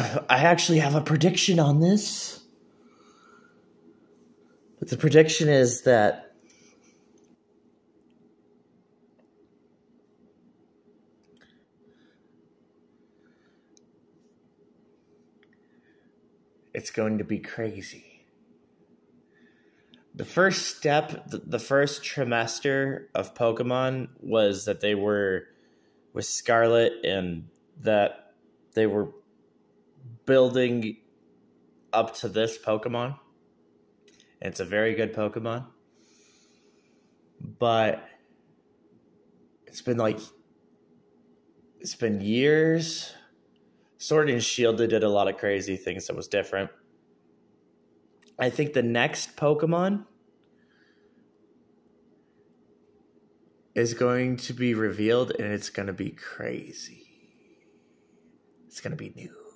I actually have a prediction on this. But the prediction is that it's going to be crazy. The first step, the first trimester of Pokemon was that they were with Scarlet and that they were building up to this Pokemon. And it's a very good Pokemon. But it's been years. Sword and Shield, they did a lot of crazy things that was different. I think the next Pokemon is going to be revealed, and it's going to be crazy. It's going to be new.